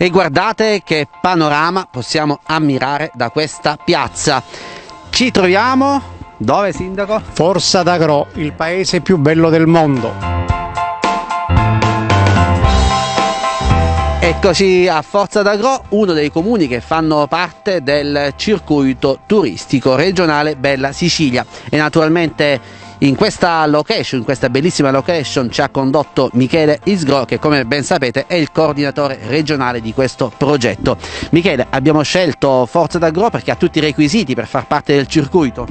E guardate che panorama possiamo ammirare da questa piazza. Ci troviamo dove, sindaco? Forza d'Agro, il paese più bello del mondo. Eccoci a Forza d'Agro, uno dei comuni che fanno parte del circuito turistico regionale Bella Sicilia, e naturalmente in questa location, in questa bellissima location, ci ha condotto Michele Isgro, che come ben sapete è il coordinatore regionale di questo progetto. Michele, abbiamo scelto Forza d'Agro perché ha tutti i requisiti per far parte del circuito.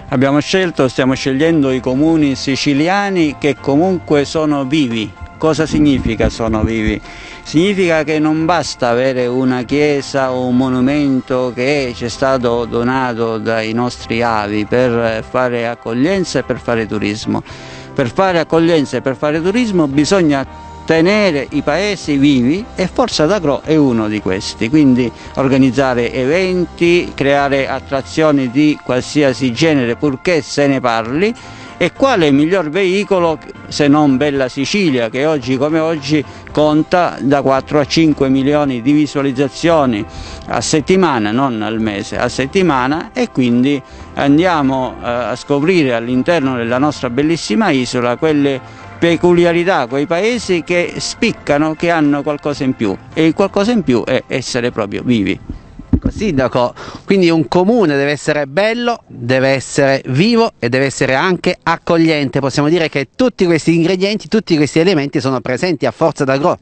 Stiamo scegliendo i comuni siciliani che comunque sono vivi. Cosa significa sono vivi? Significa che non basta avere una chiesa o un monumento che ci è stato donato dai nostri avi per fare accoglienza e per fare turismo. Per fare accoglienza e per fare turismo bisogna tenere i paesi vivi e Forza d'Agro è uno di questi, quindi organizzare eventi, creare attrazioni di qualsiasi genere purché se ne parli. E quale miglior veicolo se non Bella Sicilia, che oggi come oggi conta da 4 a 5 milioni di visualizzazioni a settimana, non al mese, a settimana, e quindi andiamo a scoprire all'interno della nostra bellissima isola quelle peculiarità, quei paesi che spiccano, che hanno qualcosa in più, e il qualcosa in più è essere proprio vivi. Sindaco, quindi un comune deve essere bello, deve essere vivo e deve essere anche accogliente. Possiamo dire che tutti questi ingredienti, tutti questi elementi sono presenti a Forza d'Agro.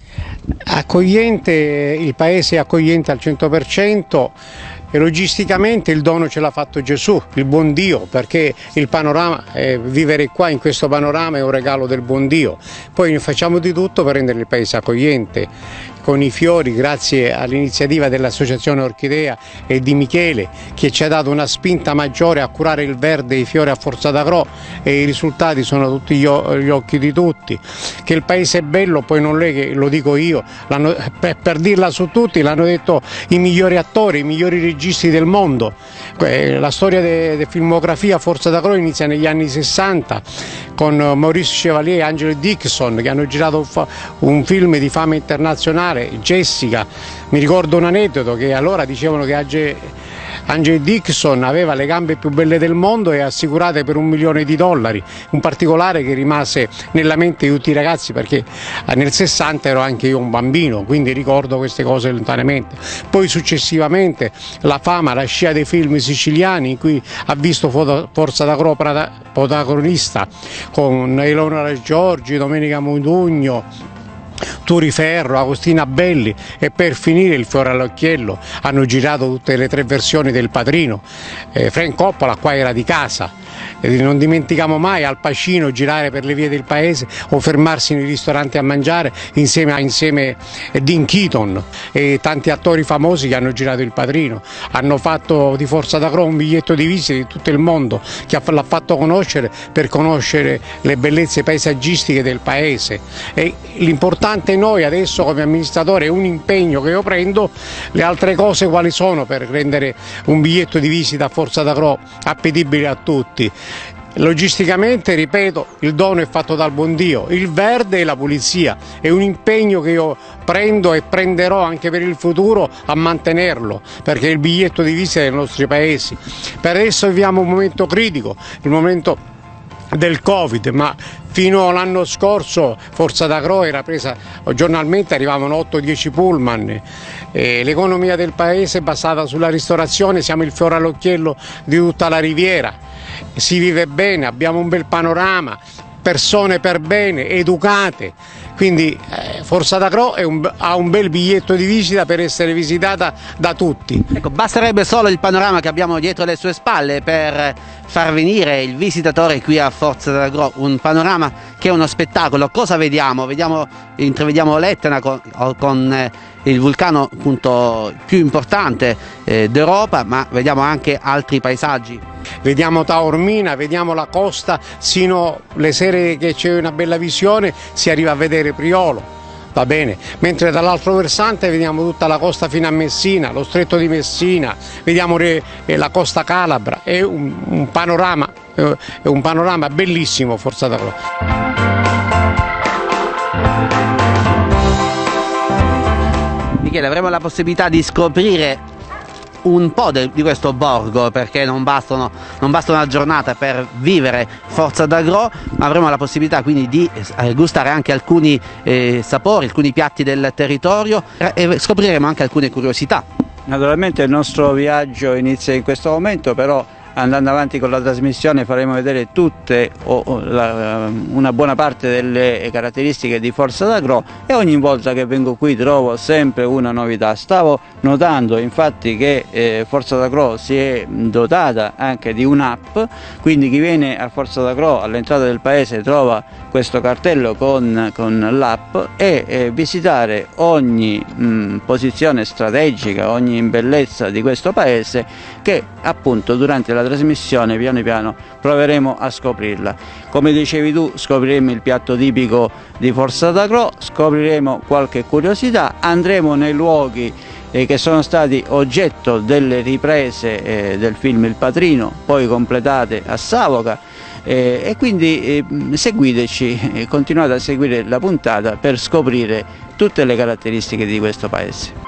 Accogliente, il paese è accogliente al 100%. E logisticamente il dono ce l'ha fatto Gesù, il buon Dio, perché il panorama, vivere qua in questo panorama è un regalo del buon Dio. Poi noi facciamo di tutto per rendere il paese accogliente, con i fiori, grazie all'iniziativa dell'Associazione Orchidea e di Michele, che ci ha dato una spinta maggiore a curare il verde e i fiori a Forza d'Agro, e i risultati sono tutti gli occhi di tutti. Che il paese è bello, poi non è che lo dico io, per dirla su tutti l'hanno detto i migliori attori, i migliori registi del mondo. La storia della filmografia Forza d'Agro inizia negli anni 60 con Maurice Chevalier e Angelo Dixon, che hanno girato un film di fama internazionale, Jessica. Mi ricordo un aneddoto, che allora dicevano che Angelo Dixon aveva le gambe più belle del mondo e assicurate per $1 milione, un particolare che rimase nella mente di tutti i ragazzi, perché nel 60 ero anche io un bambino, quindi ricordo queste cose lontanamente. Poi successivamente la fama, la scia dei film siciliani, in cui ha visto Forza d'Agro protagonista con Eleonora Giorgi, Domenica Modugno, Turi Ferro, Agostina Belli, e per finire il fiore all'occhiello. Hanno girato tutte le 3 versioni del Padrino. Frank Coppola qua era di casa. Non dimentichiamo mai Al Pacino girare per le vie del paese o fermarsi nei ristoranti a mangiare insieme a Dean Keaton e tanti attori famosi che hanno girato il Padrino. Hanno fatto di Forza d'Agro un biglietto di visita di tutto il mondo, che l'ha fatto conoscere, per conoscere le bellezze paesaggistiche del paese. E l'importante noi adesso come amministratore è un impegno che io prendo. Le altre cose quali sono per rendere un biglietto di visita a Forza d'Agro appetibile a tutti? Logisticamente, ripeto, il dono è fatto dal buon Dio, il verde e la pulizia è un impegno che io prendo e prenderò anche per il futuro a mantenerlo, perché è il biglietto di visita dei nostri paesi. Per adesso viviamo un momento critico, il momento del Covid, ma fino all'anno scorso Forza d'Agro era presa giornalmente, arrivavano 8-10 pullman. L'economia del paese è basata sulla ristorazione, siamo il fiore all'occhiello di tutta la riviera. Si vive bene, abbiamo un bel panorama, persone per bene, educate, quindi Forza d'Agro ha un bel biglietto di visita per essere visitata da tutti. Ecco, basterebbe solo il panorama che abbiamo dietro le sue spalle per far venire il visitatore qui a Forza d'Agro, un panorama che è uno spettacolo. Cosa vediamo? Intravediamo l'Etna con il vulcano appunto più importante d'Europa, ma vediamo anche altri paesaggi. Vediamo Taormina, vediamo la costa, sino le sere che c'è una bella visione si arriva a vedere Priolo, va bene, mentre dall'altro versante vediamo tutta la costa fino a Messina, lo stretto di Messina, vediamo la costa calabra, è un panorama bellissimo Forza d'Agro. Michele, avremo la possibilità di scoprire un po' di questo borgo, perché non basta una giornata per vivere Forza d'Agro, ma avremo la possibilità quindi di gustare anche alcuni sapori, alcuni piatti del territorio e scopriremo anche alcune curiosità. Naturalmente il nostro viaggio inizia in questo momento, però andando avanti con la trasmissione faremo vedere tutte una buona parte delle caratteristiche di Forza d'Agro, e ogni volta che vengo qui trovo sempre una novità. Stavo notando infatti che Forza d'Agro si è dotata anche di un'app, quindi chi viene a Forza d'Agro all'entrata del paese trova questo cartello con l'app, e visitare ogni posizione strategica, ogni bellezza di questo paese, che appunto durante la trasmissione piano piano proveremo a scoprirla. Come dicevi tu, scopriremo il piatto tipico di Forza d'Agro, scopriremo qualche curiosità, andremo nei luoghi che sono stati oggetto delle riprese del film Il Patrino, poi completate a Savoca, e quindi seguiteci, continuate a seguire la puntata per scoprire tutte le caratteristiche di questo paese.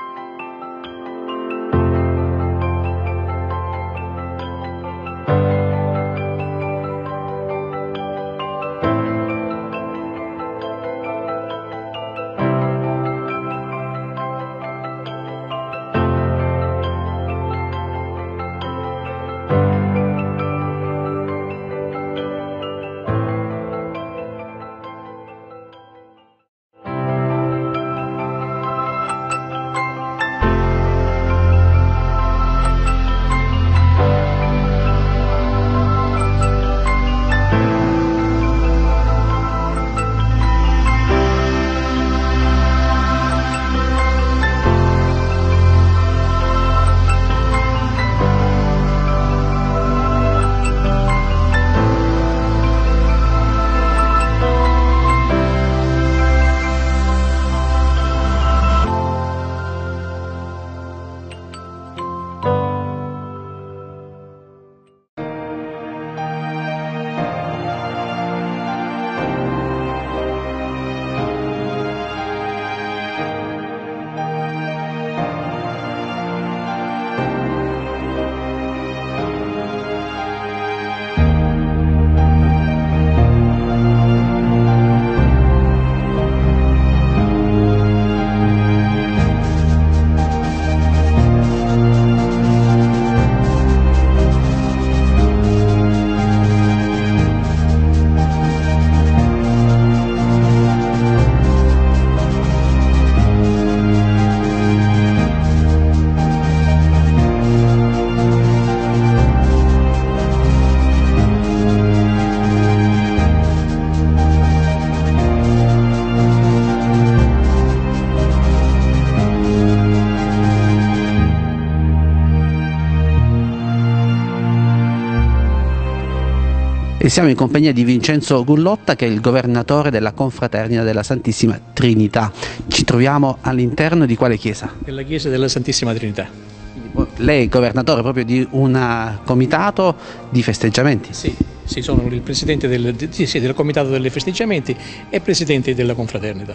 E siamo in compagnia di Vincenzo Gullotta, che è il governatore della Confraternita della Santissima Trinità. Ci troviamo all'interno di quale chiesa? Della chiesa della Santissima Trinità. Lei è governatore proprio di un comitato di festeggiamenti? Sì, sono il presidente del comitato dei festeggiamenti e presidente della confraternita,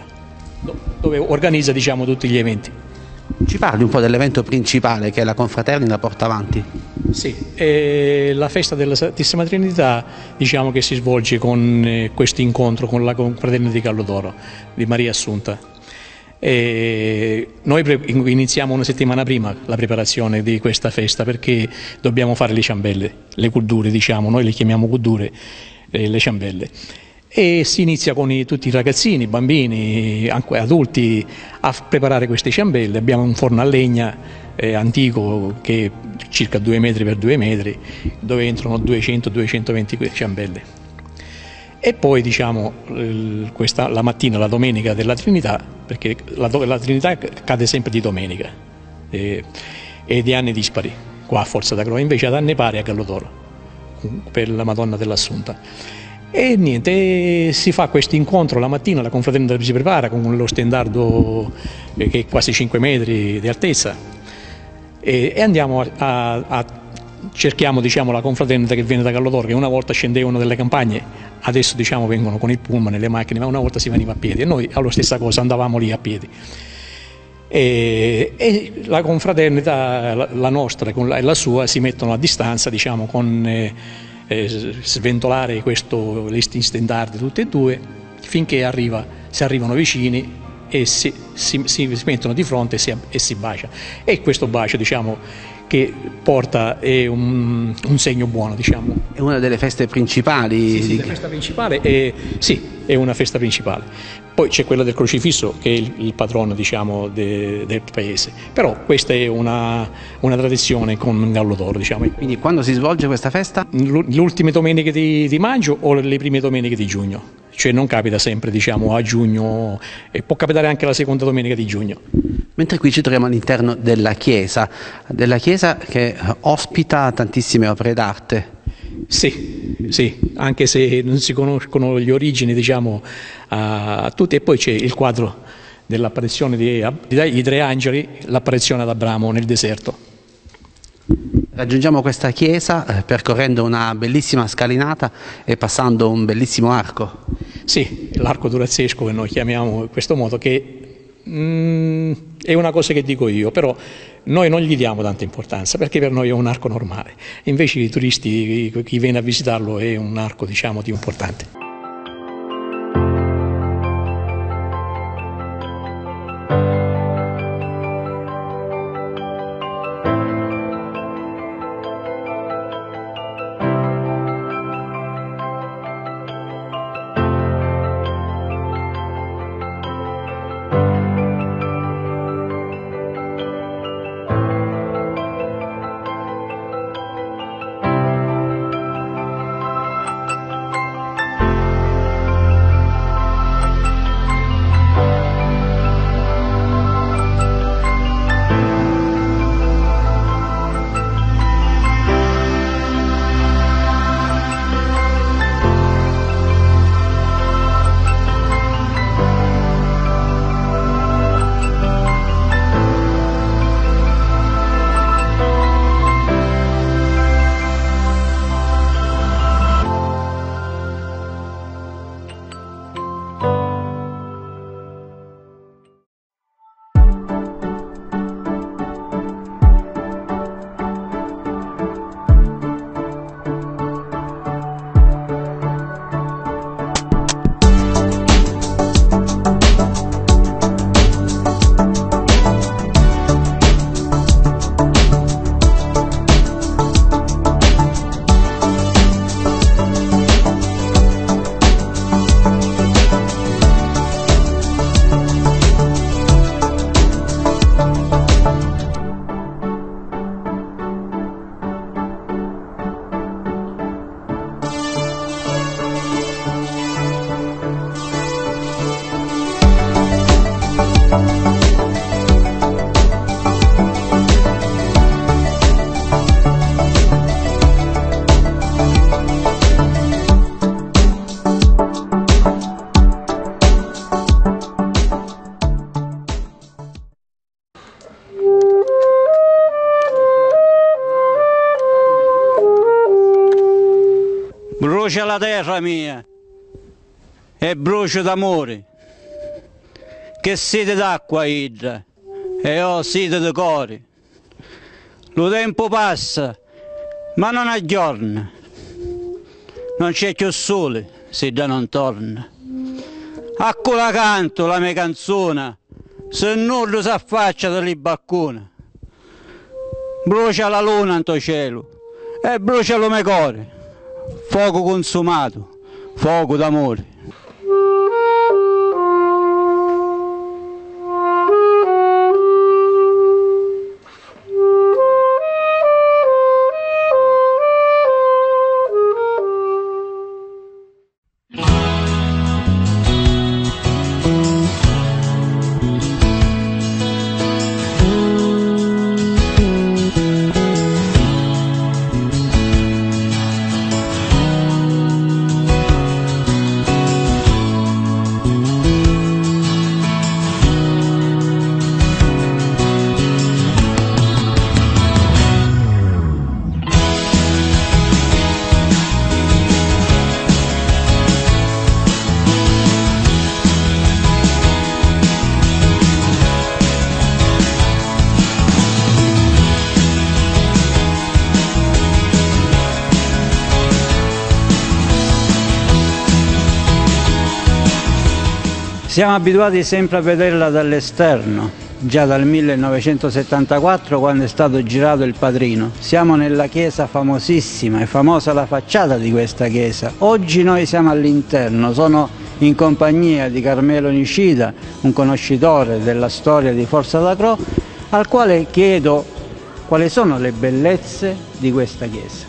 dove organizza, diciamo, tutti gli eventi. Ci parli un po' dell'evento principale che la confraternita porta avanti? Sì, la festa della Santissima Trinità, diciamo, che si svolge con questo incontro con la confraternita di Callodoro, di Maria Assunta. Noi iniziamo una settimana prima la preparazione di questa festa, perché dobbiamo fare le ciambelle, le culdure, diciamo, noi le chiamiamo culdure, le ciambelle. E si inizia con tutti i ragazzini, i bambini, anche adulti, a preparare queste ciambelle. Abbiamo un forno a legna antico che è circa 2 metri per 2 metri, dove entrano 200-220 ciambelle. E poi, diciamo, la mattina, la domenica della Trinità, perché la Trinità cade sempre di domenica e di anni dispari qua a Forza d'Agro, invece ad anni pari a Callodoro per la Madonna dell'Assunta. E niente, si fa questo incontro la mattina, la confraternita si prepara con lo stendardo che è quasi 5 metri di altezza, e andiamo cerchiamo, diciamo, la confraternita che viene da Callodoro, che una volta scendevano delle campagne, adesso, diciamo, vengono con il pullman e le macchine, ma una volta si veniva a piedi, e noi alla stessa cosa andavamo lì a piedi. e la confraternita, la nostra e la sua, si mettono a distanza, diciamo, con sventolare questi stendardi tutti e due, finché si arrivano vicini e si mettono di fronte e si bacia. E questo bacio, diciamo, che porta è un segno buono, diciamo. È una delle feste principali? Sì, la festa principale sì, è una festa principale. Poi c'è quella del crocifisso, che è il patrono, diciamo, del paese. Però questa è una tradizione con Gallo d'Oro, diciamo. Quindi quando si svolge questa festa? Le ultime domeniche di maggio o le prime domeniche di giugno. Cioè non capita sempre, diciamo, a giugno, e può capitare anche la seconda domenica di giugno. Mentre qui ci troviamo all'interno della chiesa che ospita tantissime opere d'arte. Sì, anche se non si conoscono le origini, diciamo, a tutti. E poi c'è il quadro dell'apparizione dei tre angeli, l'apparizione ad Abramo nel deserto. Raggiungiamo questa chiesa percorrendo una bellissima scalinata e passando un bellissimo arco. Sì, l'arco durazzesco, che noi chiamiamo in questo modo, che è una cosa che dico io, però noi non gli diamo tanta importanza, perché per noi è un arco normale. Invece i turisti, chi viene a visitarlo, è un arco, diciamo, di importante. Brucia la terra mia e brucio d'amore, che sete d'acqua idra e ho sete di cuore. Lo tempo passa ma non aggiorna, non c'è più sole se già non torna. A quella canto la mia canzone, se non lo s'affaccia dalle balcone. Brucia la luna in tuo cielo e brucia lo mio cuore, fuoco consumato, fuoco d'amore. Siamo abituati sempre a vederla dall'esterno, già dal 1974 quando è stato girato Il Padrino. Siamo nella chiesa famosissima, è famosa la facciata di questa chiesa. Oggi noi siamo all'interno, sono in compagnia di Carmelo Nicida, un conoscitore della storia di Forza Sacro, al quale chiedo quali sono le bellezze di questa chiesa.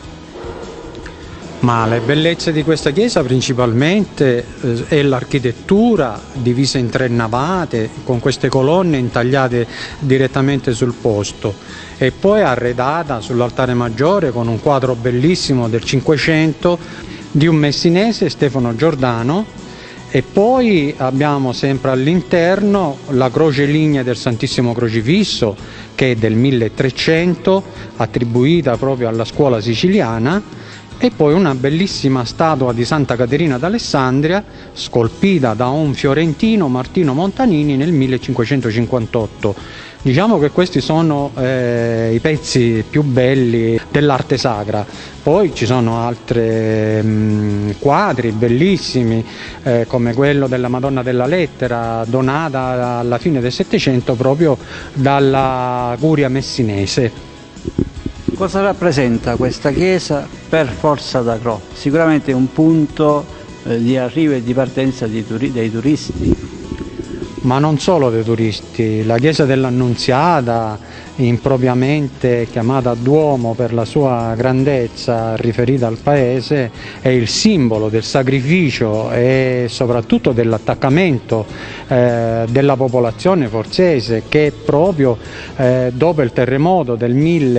Ma le bellezze di questa chiesa principalmente è l'architettura divisa in 3 navate con queste colonne intagliate direttamente sul posto e poi arredata sull'altare maggiore con un quadro bellissimo del Cinquecento di un messinese, Stefano Giordano, e poi abbiamo sempre all'interno la croce lignea del Santissimo Crocifisso che è del 1300, attribuita proprio alla scuola siciliana, e poi una bellissima statua di Santa Caterina d'Alessandria scolpita da un fiorentino, Martino Montanini, nel 1558. Diciamo che questi sono i pezzi più belli dell'arte sacra. Poi ci sono altri quadri bellissimi come quello della Madonna della Lettera, donata alla fine del Settecento proprio dalla curia messinese. Cosa rappresenta questa chiesa per Forza Sacro? Sicuramente un punto di arrivo e di partenza dei turisti. Ma non solo dei turisti, la chiesa dell'Annunziata, impropriamente chiamata Duomo per la sua grandezza riferita al paese, è il simbolo del sacrificio e soprattutto dell'attaccamento della popolazione forzese che proprio dopo il terremoto del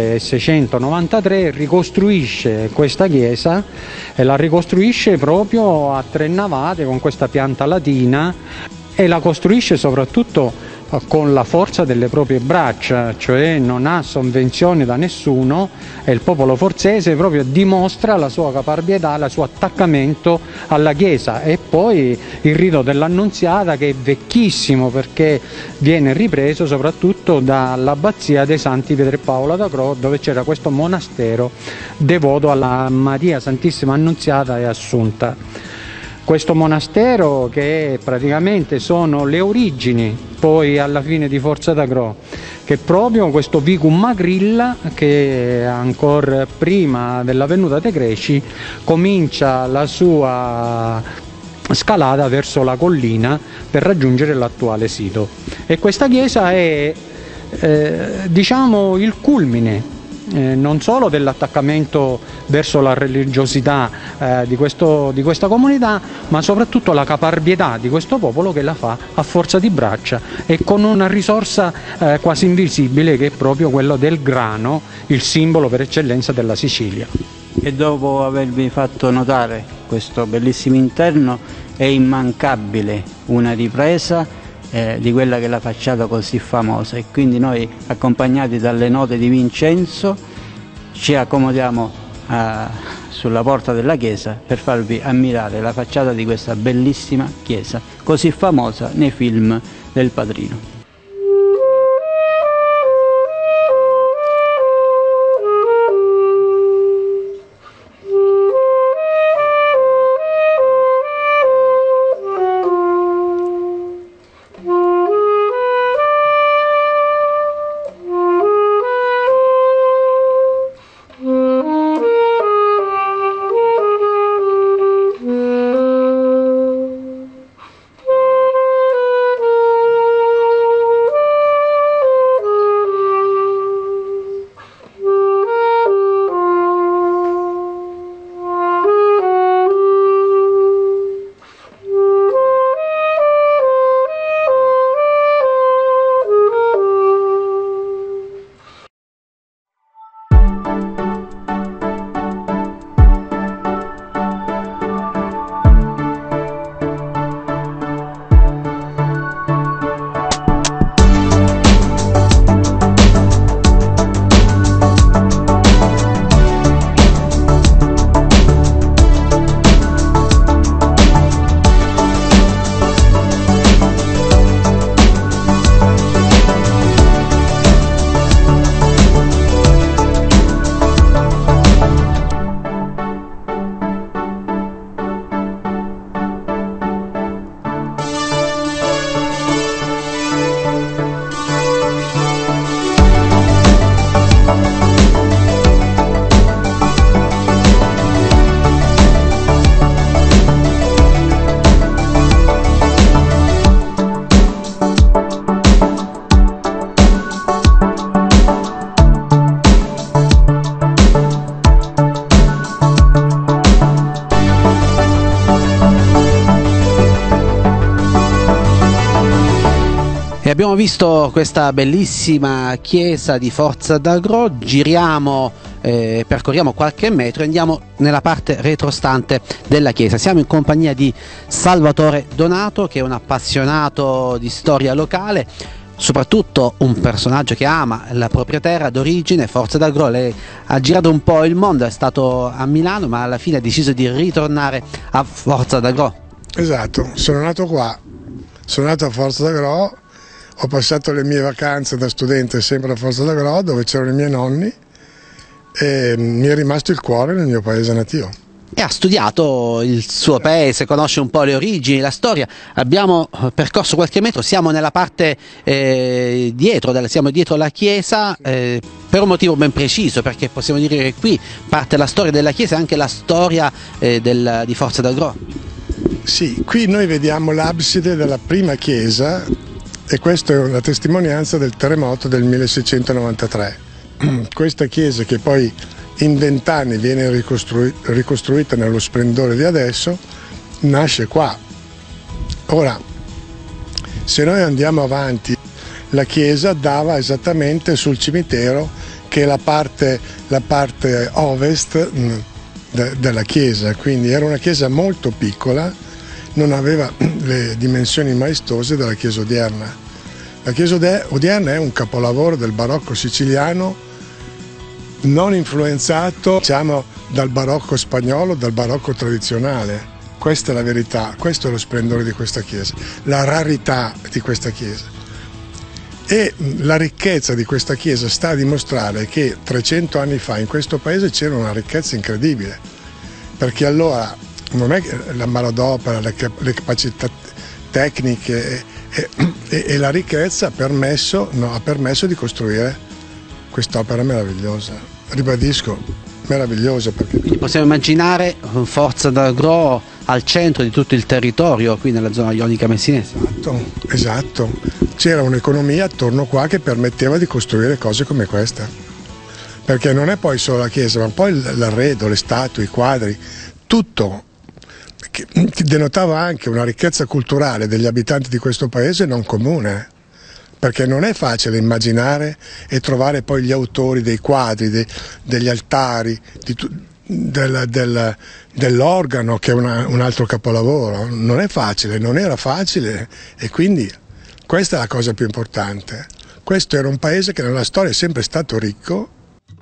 1693 ricostruisce questa chiesa e la ricostruisce proprio a 3 navate con questa pianta latina e la costruisce soprattutto con la forza delle proprie braccia, cioè non ha sovvenzioni da nessuno e il popolo forzese proprio dimostra la sua caparbietà, il suo attaccamento alla chiesa. E poi il rito dell'Annunziata, che è vecchissimo perché viene ripreso soprattutto dall'abbazia dei Santi Pietro e Paolo ad Acro, dove c'era questo monastero devoto alla Maria Santissima Annunziata e Assunta. Questo monastero, che praticamente sono le origini poi alla fine di Forza Sacro, che proprio questo Vicum Magrilla, che ancora prima della venuta dei Greci comincia la sua scalata verso la collina per raggiungere l'attuale sito. E questa chiesa è diciamo il culmine non solo dell'attaccamento verso la religiosità di questa comunità, ma soprattutto la caparbietà di questo popolo che la fa a forza di braccia e con una risorsa quasi invisibile che è proprio quello del grano, il simbolo per eccellenza della Sicilia. E dopo avervi fatto notare questo bellissimo interno è immancabile una ripresa di quella che è la facciata così famosa, e quindi noi, accompagnati dalle note di Vincenzo, ci accomodiamo sulla porta della chiesa per farvi ammirare la facciata di questa bellissima chiesa così famosa nei film del Padrino. E abbiamo visto questa bellissima chiesa di Forza d'Agro, giriamo, percorriamo qualche metro e andiamo nella parte retrostante della chiesa. Siamo in compagnia di Salvatore Donato, che è un appassionato di storia locale, soprattutto un personaggio che ama la propria terra d'origine, Forza d'Agro. Lei ha girato un po' il mondo, è stato a Milano, ma alla fine ha deciso di ritornare a Forza d'Agro. Esatto, sono nato qua, sono nato a Forza d'Agro. Ho passato le mie vacanze da studente sempre a Forza d'Agro, dove c'erano i miei nonni, e mi è rimasto il cuore nel mio paese nativo. E ha studiato il suo paese, conosce un po' le origini, la storia. Abbiamo percorso qualche metro, siamo nella parte dietro, siamo dietro la chiesa, per un motivo ben preciso, perché possiamo dire che qui parte la storia della chiesa e anche la storia di Forza d'Agro. Sì, qui noi vediamo l'abside della prima chiesa, e questa è una testimonianza del terremoto del 1693. Questa chiesa, che poi in 20 anni viene ricostruita nello splendore di adesso, nasce qua. Ora, se noi andiamo avanti, la chiesa dava esattamente sul cimitero, che è la parte ovest della chiesa, quindi era una chiesa molto piccola, non aveva le dimensioni maestose della chiesa odierna. La chiesa odierna è un capolavoro del barocco siciliano, non influenzato, diciamo, dal barocco spagnolo, dal barocco tradizionale. Questa è la verità, questo è lo splendore di questa chiesa, la rarità di questa chiesa. E la ricchezza di questa chiesa sta a dimostrare che 300 anni fa in questo paese c'era una ricchezza incredibile, perché allora non è che la manodopera, le capacità tecniche e la ricchezza ha permesso di costruire quest'opera meravigliosa. Ribadisco, meravigliosa. Quindi possiamo immaginare Forza d'Agro al centro di tutto il territorio, qui nella zona ionica messinese. Esatto. C'era un'economia attorno qua che permetteva di costruire cose come questa. Perché non è poi solo la chiesa, ma poi l'arredo, le statue, i quadri, tutto, che denotava anche una ricchezza culturale degli abitanti di questo paese non comune, perché non è facile immaginare e trovare poi gli autori dei quadri, degli altari, dell'organo, che è un altro capolavoro. Non è facile, non era facile, e quindi questa è la cosa più importante. Questo era un paese che nella storia è sempre stato ricco.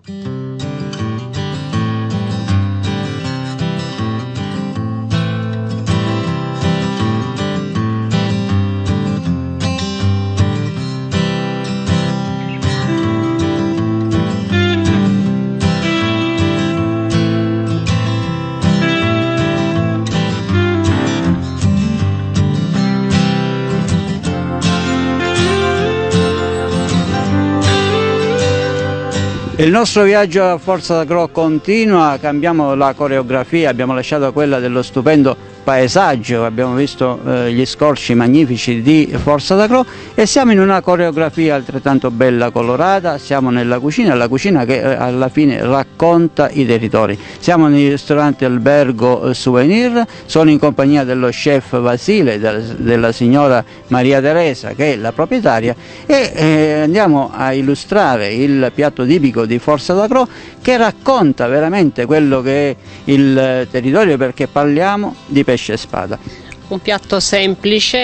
Il nostro viaggio a Forza d'Agro continua, cambiamo la coreografia, abbiamo lasciato quella dello stupendo paesaggio, abbiamo visto gli scorci magnifici di Forza d'Agro e siamo in una coreografia altrettanto bella, colorata. Siamo nella cucina, la cucina che alla fine racconta i territori. Siamo nel ristorante Albergo Souvenir, sono in compagnia dello chef Vasile, della signora Maria Teresa, che è la proprietaria, e andiamo a illustrare il piatto tipico di Forza d'Agro, che racconta veramente quello che è il territorio, perché parliamo di pesce spada. Un piatto semplice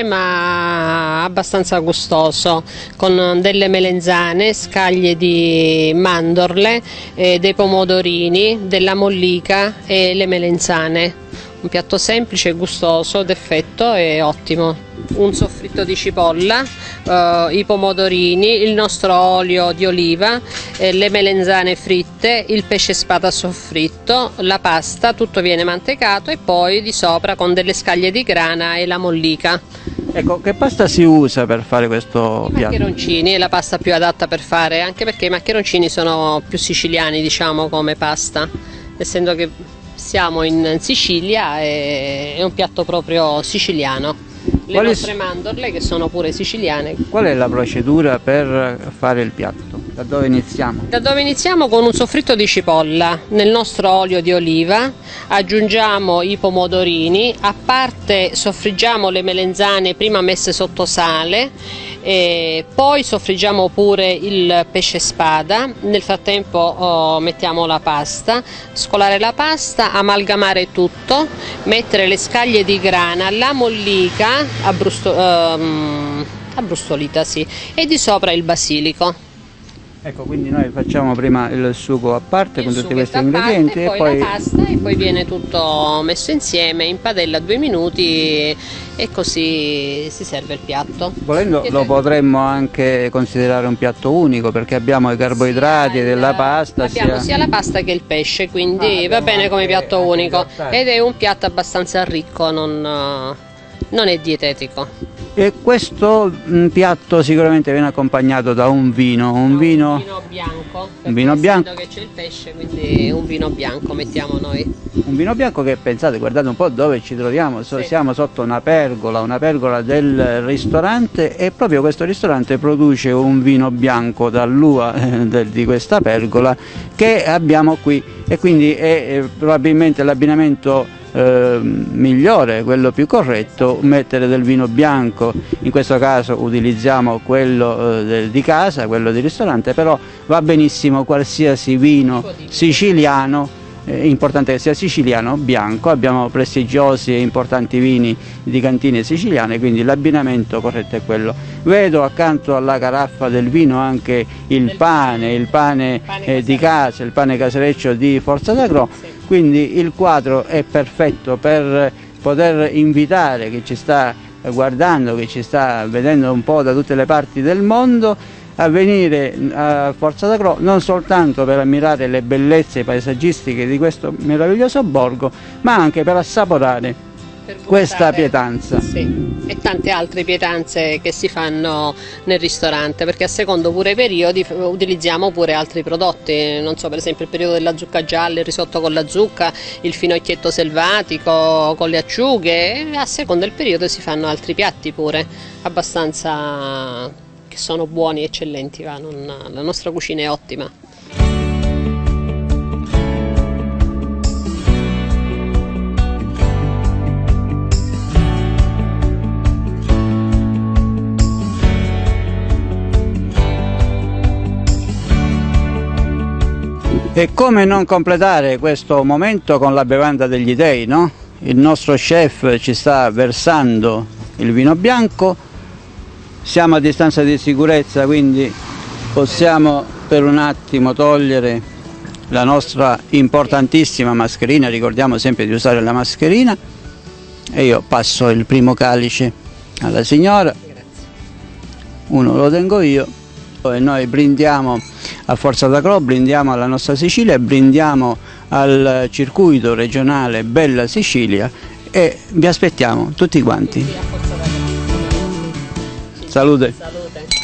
ma abbastanza gustoso, con delle melenzane, scaglie di mandorle, dei pomodorini, della mollica e le melenzane. Un piatto semplice, gustoso, d'effetto e ottimo. Un soffritto di cipolla, i pomodorini, il nostro olio di oliva, le melenzane fritte, il pesce spada soffritto, la pasta, tutto viene mantecato e poi di sopra con delle scaglie di grana e la mollica. Ecco, che pasta si usa per fare questo piatto? I maccheroncini è la pasta più adatta per fare, anche perché i maccheroncini sono più siciliani, diciamo, come pasta, essendo che siamo in Sicilia, è un piatto proprio siciliano. Le nostre mandorle, che sono pure siciliane. Qual è la procedura per fare il piatto? Da dove iniziamo? Da dove iniziamo? Con un soffritto di cipolla nel nostro olio di oliva, aggiungiamo i pomodorini, a parte soffriggiamo le melenzane prima messe sotto sale E poi soffriggiamo pure il pesce spada, nel frattempo mettiamo la pasta, scolare la pasta, amalgamare tutto, mettere le scaglie di grana, la mollica abbrustolita, sì, e di sopra il basilico. Ecco, quindi noi facciamo prima il sugo a parte con tutti questi ingredienti e poi la pasta, e poi viene tutto messo insieme in padella 2 minuti e così si serve il piatto. Volendo lo potremmo anche considerare un piatto unico, perché abbiamo i carboidrati della pasta. Abbiamo sia la pasta che il pesce, quindi va bene come piatto unico ed è un piatto abbastanza ricco, non è dietetico. E questo piatto sicuramente viene accompagnato da un vino, un vino bianco, un vino bianco, che c'è il pesce, quindi un vino bianco mettiamo noi. Un vino bianco che, pensate, guardate un po' dove ci troviamo, sì. Siamo sotto una pergola del ristorante, e proprio questo ristorante produce un vino bianco dall'uva di questa pergola che abbiamo qui, e quindi è probabilmente l'abbinamento migliore, quello più corretto, mettere del vino bianco. In questo caso utilizziamo quello di casa, quello di ristorante, però va benissimo qualsiasi vino siciliano, importante che sia siciliano, bianco. Abbiamo prestigiosi e importanti vini di cantine siciliane, quindi l'abbinamento corretto è quello. Vedo accanto alla caraffa del vino anche il pane di casa, il pane casereccio di Forza d'Agro. Quindi il quadro è perfetto per poter invitare chi ci sta guardando, chi ci sta vedendo un po' da tutte le parti del mondo, a venire a Forza d'Agro non soltanto per ammirare le bellezze paesaggistiche di questo meraviglioso borgo, ma anche per assaporare questa pietanza. Sì, e tante altre pietanze che si fanno nel ristorante, perché a secondo pure i periodi utilizziamo pure altri prodotti, non so, per esempio il periodo della zucca gialla, il risotto con la zucca, il finocchietto selvatico con le acciughe, e a secondo del periodo si fanno altri piatti pure, abbastanza che sono buoni e eccellenti, la nostra cucina è ottima. E come non completare questo momento con la bevanda degli dei, no? Il nostro chef ci sta versando il vino bianco, siamo a distanza di sicurezza, quindi possiamo per un attimo togliere la nostra importantissima mascherina, ricordiamo sempre di usare la mascherina, e io passo il primo calice alla signora, uno lo tengo io, e noi brindiamo a Forza d'Agro, brindiamo alla nostra Sicilia e brindiamo al circuito regionale Bella Sicilia, e vi aspettiamo tutti quanti. Salute. Salute.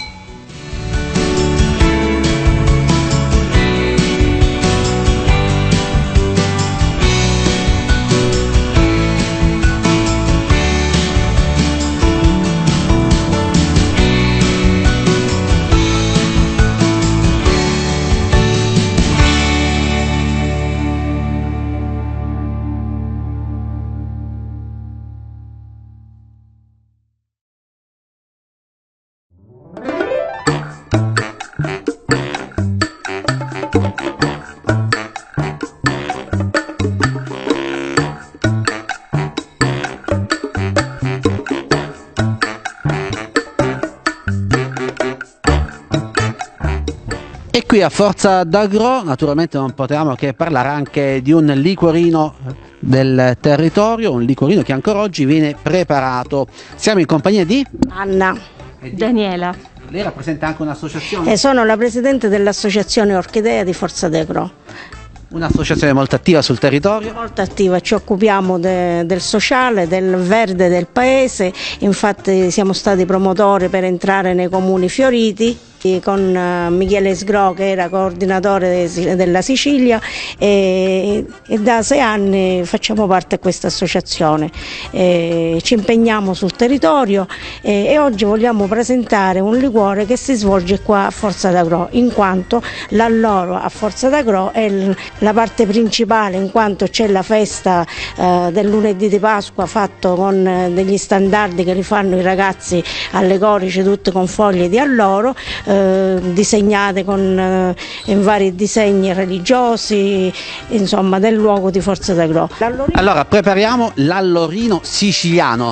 E qui a Forza d'Agro naturalmente non potevamo che parlare anche di un liquorino del territorio, un liquorino che ancora oggi viene preparato. Siamo in compagnia di Anna, Daniela. Lei rappresenta anche un'associazione? Sono la presidente dell'associazione Orchidea di Forza d'Agro. Un'associazione molto attiva sul territorio? Molto attiva, ci occupiamo del sociale, del verde del paese, infatti siamo stati promotori per entrare nei comuni fioriti con Michele Sgro, che era coordinatore della Sicilia, e da 6 anni facciamo parte di questa associazione. Ci impegniamo sul territorio e oggi vogliamo presentare un liquore che si svolge qua a Forza d'Agro, in quanto l'alloro a Forza d'Agro è la parte principale, in quanto c'è la festa del lunedì di Pasqua fatto con degli standardi che li fanno i ragazzi allegorici, tutti con foglie di alloro, disegnate con in vari disegni religiosi, insomma, del luogo di Forza d'Agro. Allora prepariamo l'allorino siciliano.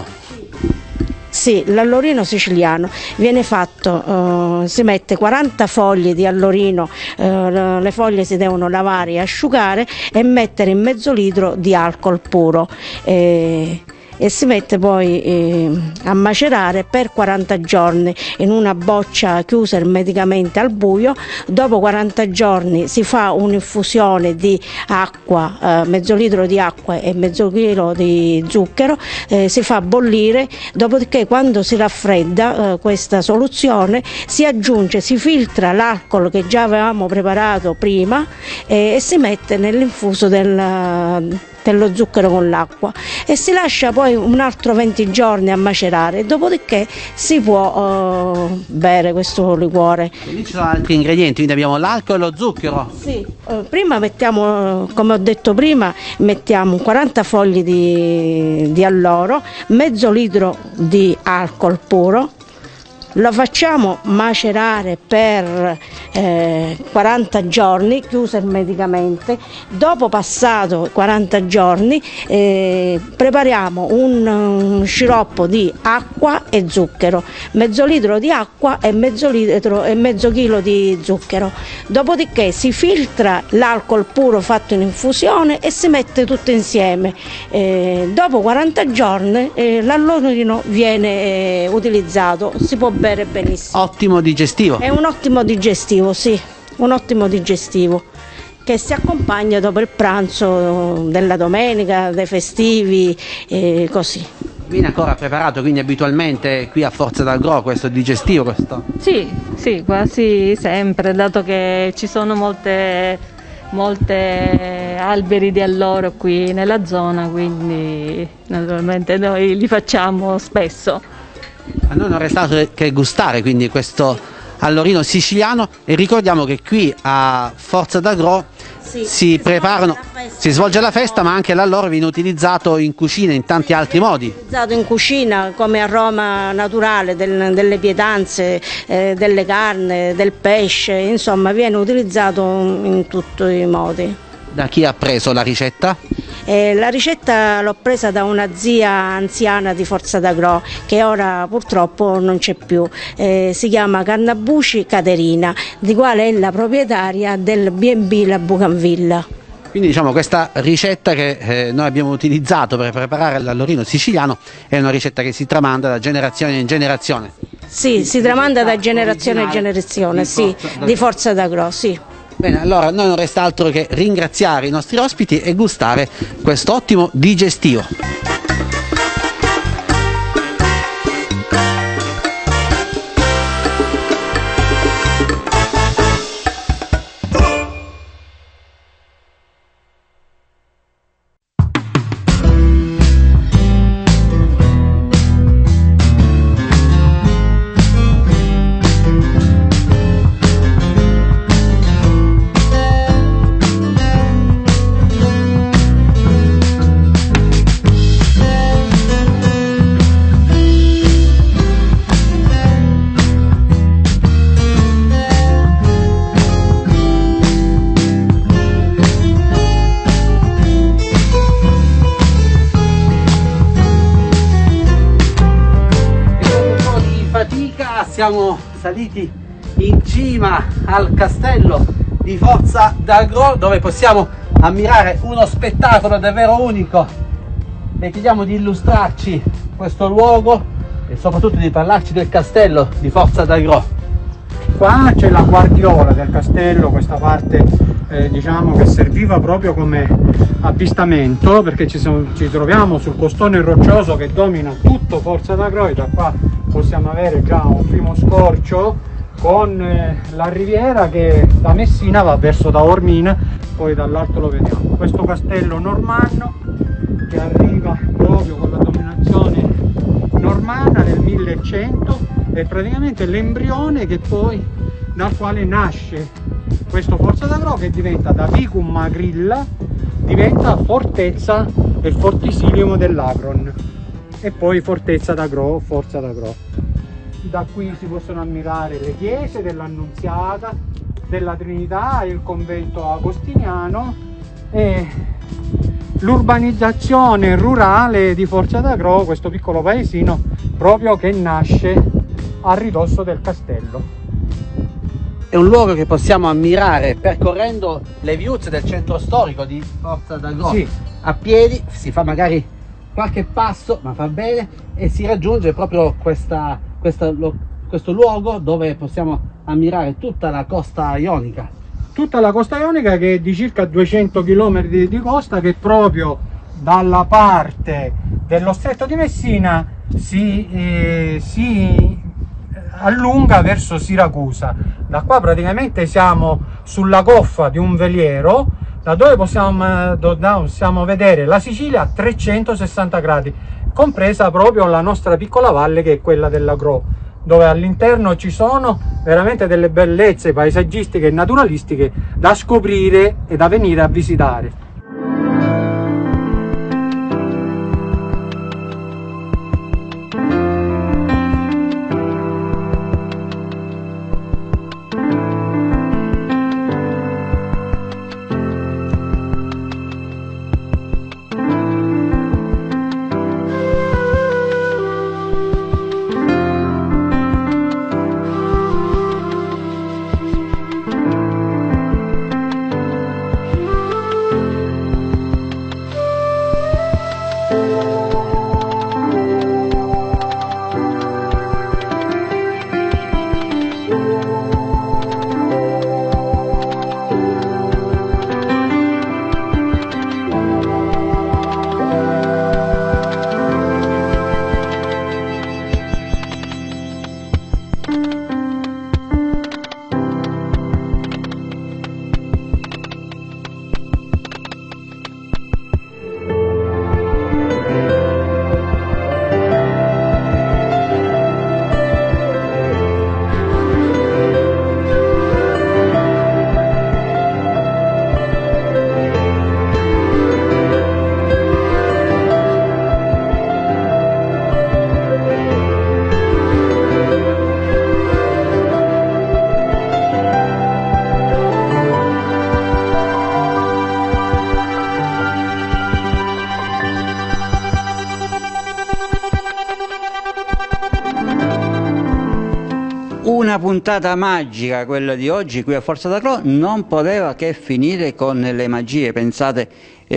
Sì, l'allorino siciliano viene fatto, si mette 40 foglie di allorino, le foglie si devono lavare e asciugare e mettere in mezzo litro di alcol puro. E si mette poi a macerare per 40 giorni in una boccia chiusa ermeticamente al buio. Dopo 40 giorni si fa un'infusione di acqua, mezzo litro di acqua e mezzo chilo di zucchero, si fa bollire, dopodiché quando si raffredda questa soluzione si aggiunge, si filtra l'alcol che già avevamo preparato prima e si mette nell'infuso dello zucchero con l'acqua e si lascia poi un altro 20 giorni a macerare, dopodiché si può bere questo liquore. Quindi ci sono altri ingredienti, quindi abbiamo l'alcol e lo zucchero. Sì, prima mettiamo, come ho detto prima, mettiamo 40 fogli di alloro, mezzo litro di alcol puro, lo facciamo macerare per 40 giorni, chiuso ermeticamente. Dopo passato 40 giorni prepariamo un sciroppo di acqua e zucchero, mezzo litro di acqua e mezzo chilo di zucchero. Dopodiché si filtra l'alcol puro fatto in infusione e si mette tutto insieme. Dopo 40 giorni l'allorino viene utilizzato, si può bere benissimo. Ottimo digestivo. È un ottimo digestivo, sì, un ottimo digestivo che si accompagna dopo il pranzo della domenica, dei festivi, così. Viene ancora preparato quindi abitualmente qui a Forza d'Agro questo digestivo? Questo? Sì, quasi sempre, dato che ci sono molte alberi di alloro qui nella zona, quindi naturalmente noi li facciamo spesso. A noi non resta altro che gustare quindi questo allorino siciliano e ricordiamo che qui a Forza d'Agro si svolge la festa, ma anche l'alloro viene utilizzato in cucina in tanti altri modi. Utilizzato in cucina come aroma naturale delle pietanze, delle carni, del pesce, insomma viene utilizzato in tutti i modi. Da chi ha preso la ricetta? La ricetta l'ho presa da una zia anziana di Forza d'Agro che ora purtroppo non c'è più, si chiama Cannabuci Caterina, di quale è la proprietaria del B&B La Bougainville. Quindi diciamo questa ricetta che noi abbiamo utilizzato per preparare l'allorino siciliano è una ricetta che si tramanda da generazione in generazione. Sì, si tramanda da generazione in generazione, sì, di Forza d'Agro, sì. Bene, allora noi non resta altro che ringraziare i nostri ospiti e gustare questo ottimo digestivo. Siamo saliti in cima al castello di Forza d'Agro, dove possiamo ammirare uno spettacolo davvero unico. Le chiediamo di illustrarci questo luogo e soprattutto di parlarci del castello di Forza d'Agro. Qua c'è la guardiola del castello, questa parte diciamo che serviva proprio come avvistamento, perché ci troviamo sul costone roccioso che domina tutto Forza d'Agro e da qua possiamo avere già un primo scorcio con la riviera che da Messina va verso Taormina, poi dall'alto lo vediamo. Questo castello normanno che arriva proprio con la dominazione normanna nel 1100, è praticamente l'embrione che poi dal quale nasce questo Forza d'Agro, che diventa da Vicum Agrilla, diventa fortezza del Fortisilium dell'Agron e poi Fortezza d'Agro, Forza d'Agro. Da qui si possono ammirare le chiese dell'Annunziata, della Trinità, il convento agostiniano e l'urbanizzazione rurale di Forza d'Agro, questo piccolo paesino proprio che nasce a ridosso del castello. È un luogo che possiamo ammirare percorrendo le viuzze del centro storico di Forza d'Agro. Sì. A piedi si fa magari qualche passo, ma fa bene, e si raggiunge proprio questo luogo dove possiamo ammirare tutta la costa ionica. Tutta la costa ionica, che è di circa 200 km di costa, che proprio dalla parte dello stretto di Messina si allunga verso Siracusa. Da qua praticamente siamo sulla goffa di un veliero, da dove possiamo vedere la Sicilia a 360 gradi, compresa proprio la nostra piccola valle che è quella dell'Agro, dove all'interno ci sono veramente delle bellezze paesaggistiche e naturalistiche da scoprire e da venire a visitare. Una puntata magica, quella di oggi qui a Forza d'Agro, non poteva che finire con le magie. Pensate,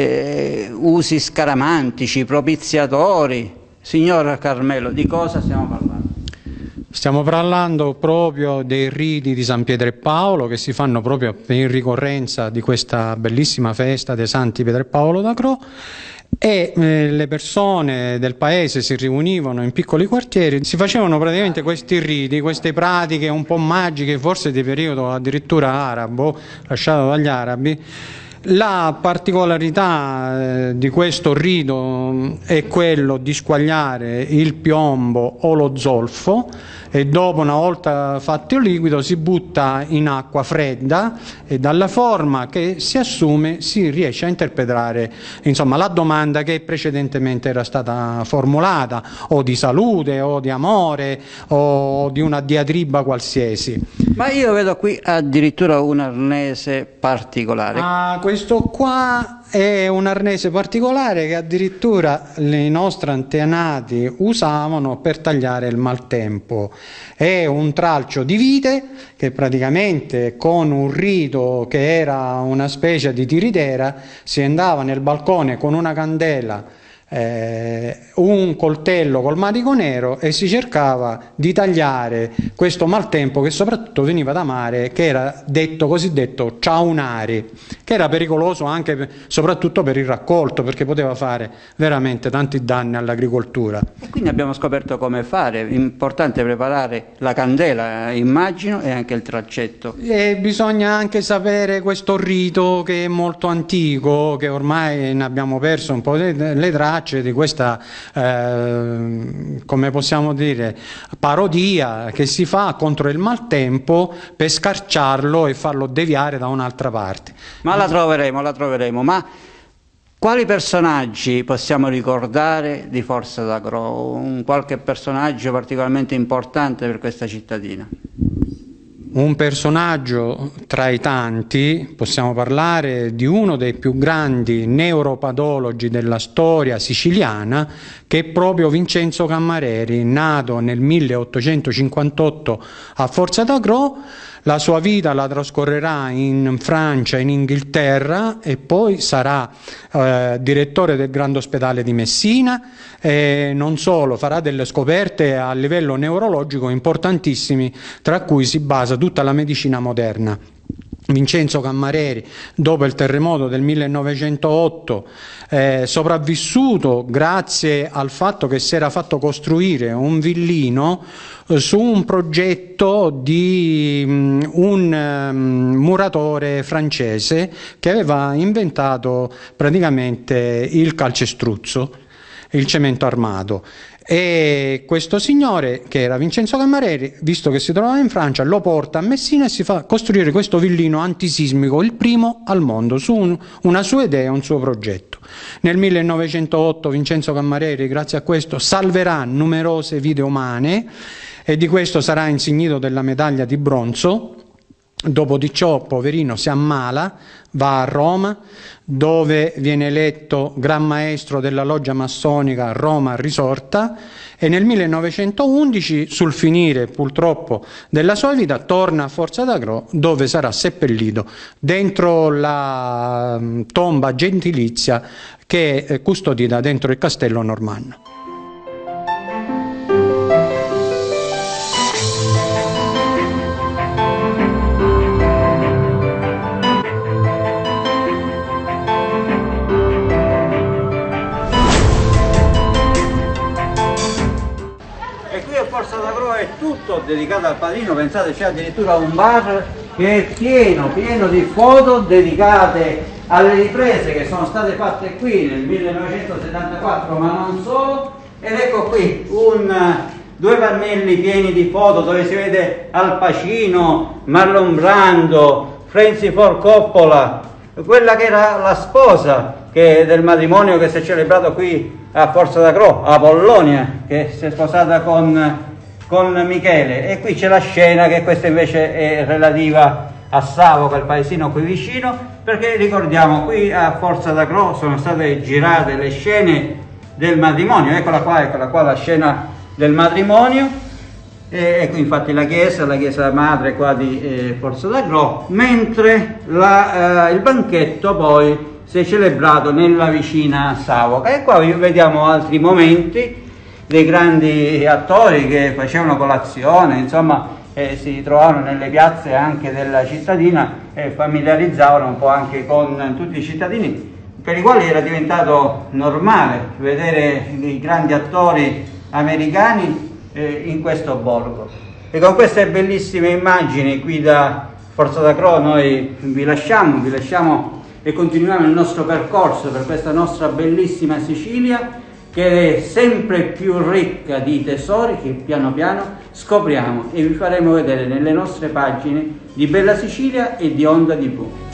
usi scaramantici, propiziatori. Signor Carmelo, di cosa stiamo parlando? Stiamo parlando proprio dei riti di San Pietro e Paolo, che si fanno proprio in ricorrenza di questa bellissima festa dei Santi Pietro e Paolo d'Agro, e le persone del paese si riunivano in piccoli quartieri, si facevano praticamente questi riti, queste pratiche un po' magiche, forse di periodo addirittura arabo, lasciato dagli arabi. La particolarità di questo rito è quello di squagliare il piombo o lo zolfo, e dopo, una volta fatto il liquido, si butta in acqua fredda, e dalla forma che si assume si riesce a interpretare, insomma, la domanda che precedentemente era stata formulata, o di salute o di amore o di una diatriba qualsiasi. Ma io vedo qui addirittura un arnese particolare. Questo qua è un arnese particolare che addirittura i nostri antenati usavano per tagliare il maltempo. È un tralcio di vite che praticamente, con un rito che era una specie di tiritera, si andava nel balcone con una candela un coltello col manico nero e si cercava di tagliare questo maltempo che soprattutto veniva da mare, che era cosiddetto ciaunari, che era pericoloso anche soprattutto per il raccolto, perché poteva fare veramente tanti danni all'agricoltura. E quindi abbiamo scoperto come fare. È importante preparare la candela, immagino, e anche il traccetto. E bisogna anche sapere questo rito che è molto antico, che ormai ne abbiamo perso un po' le tracce di questa, come possiamo dire, parodia che si fa contro il maltempo per scarciarlo e farlo deviare da un'altra parte. Ma la troveremo. Ma quali personaggi possiamo ricordare di Forza d'Agro? Un qualche personaggio particolarmente importante per questa cittadina? Un personaggio tra i tanti, possiamo parlare di uno dei più grandi neuropatologi della storia siciliana, che è proprio Vincenzo Cammareri, nato nel 1858 a Forza d'Agro. La sua vita la trascorrerà in Francia, in Inghilterra, e poi sarà direttore del Grande Ospedale di Messina, e non solo, farà delle scoperte a livello neurologico importantissime, tra cui si basa tutta la medicina moderna. Vincenzo Cammareri, dopo il terremoto del 1908, sopravvissuto grazie al fatto che si era fatto costruire un villino su un progetto di un muratore francese che aveva inventato praticamente il calcestruzzo, il cemento armato. E questo signore, che era Vincenzo Cammareri, visto che si trovava in Francia, lo porta a Messina e si fa costruire questo villino antisismico, il primo al mondo, su una sua idea, un suo progetto. Nel 1908 Vincenzo Cammareri, grazie a questo, salverà numerose vite umane e di questo sarà insignito della medaglia di bronzo. Dopo di ciò, poverino, si ammala, va a Roma, dove viene eletto Gran Maestro della Loggia Massonica Roma Risorta, e nel 1911, sul finire purtroppo della sua vita, torna a Forza d'Agro, dove sarà seppellito dentro la tomba gentilizia che è custodita dentro il castello normanno. Forza d'Agro è tutto dedicato al padrino. Pensate, c'è addirittura un bar che è pieno di foto dedicate alle riprese che sono state fatte qui nel 1974, ma non solo. Ed ecco qui due pannelli pieni di foto dove si vede Al Pacino, Marlon Brando, Francis Ford Coppola, quella che era la sposa del matrimonio che si è celebrato qui a Forza d'Agro, Apollonia, che si è sposata con Michele. E qui c'è la scena, che questa invece è relativa a Savoca, il paesino qui vicino, perché ricordiamo, qui a Forza d'Agro sono state girate le scene del matrimonio. Eccola qua la scena del matrimonio. Ecco infatti la chiesa madre qua di Forza d'Agro, mentre il banchetto poi si è celebrato nella vicina Savoca. E qua vediamo altri momenti dei grandi attori che facevano colazione, insomma si trovavano nelle piazze anche della cittadina e familiarizzavano un po' anche con tutti i cittadini, per i quali era diventato normale vedere i grandi attori americani in questo borgo. E con queste bellissime immagini qui da Forza d'Agro noi vi lasciamo e continuiamo il nostro percorso per questa nostra bellissima Sicilia, che è sempre più ricca di tesori che piano piano scopriamo e vi faremo vedere nelle nostre pagine di Bella Sicilia e di Onda TV.